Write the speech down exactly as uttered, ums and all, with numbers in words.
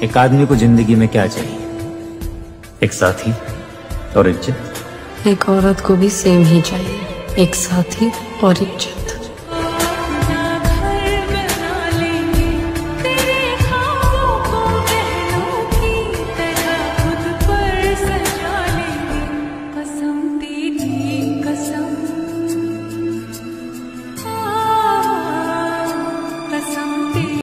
एक आदमी को जिंदगी में क्या चाहिए? एक साथी और इज्जत। एक औरत को भी सेम ही चाहिए, एक साथी और इज्जत।